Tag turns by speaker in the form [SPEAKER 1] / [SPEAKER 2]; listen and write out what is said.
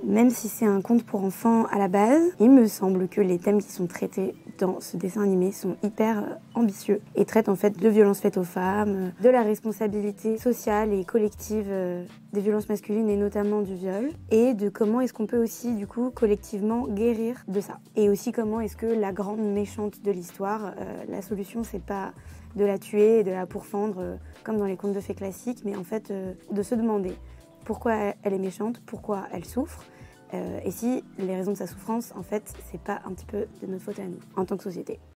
[SPEAKER 1] Même si c'est un conte pour enfants à la base, il me semble que les thèmes qui sont traités dans ce dessin animé sont hyper ambitieux et traitent en fait de violences faites aux femmes, de la responsabilité sociale et collective des violences masculines et notamment du viol, et de comment est-ce qu'on peut aussi du coup collectivement guérir de ça. Et aussi comment est-ce que la grande méchante de l'histoire, la solution c'est pas de la tuer et de la pourfendre comme dans les contes de fées classiques, mais en fait de se demander pourquoi elle est méchante, pourquoi elle souffre, et si les raisons de sa souffrance, en fait, c'est pas un petit peu de notre faute à nous, en tant que société.